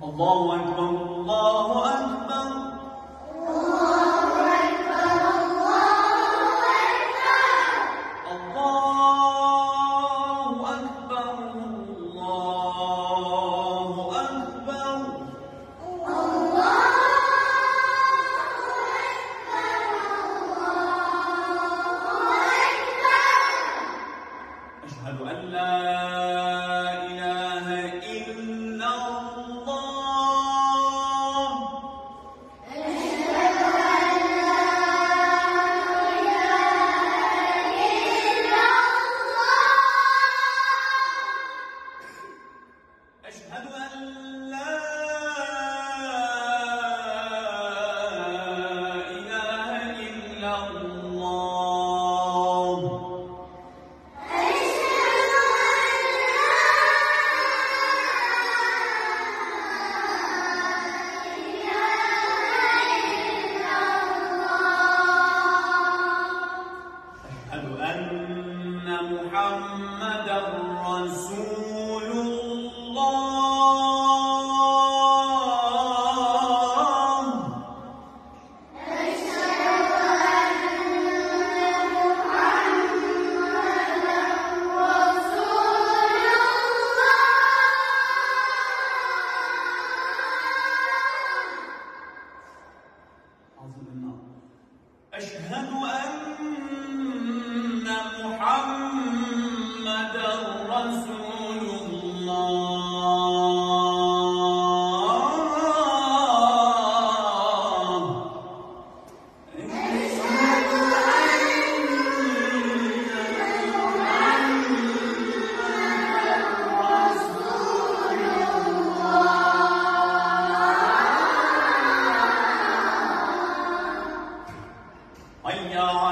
الله أكبر الله أكبر أشهد أن لا إله إلا الله أشهد أن لا إله إلا الله أشهد أن لا إله إلا الله أن محمدًا رسول الله أشهد أن محمدًا رسول الله أشهد أن محمدًا رسول الله أشهد أن محمدًا رسول الله حي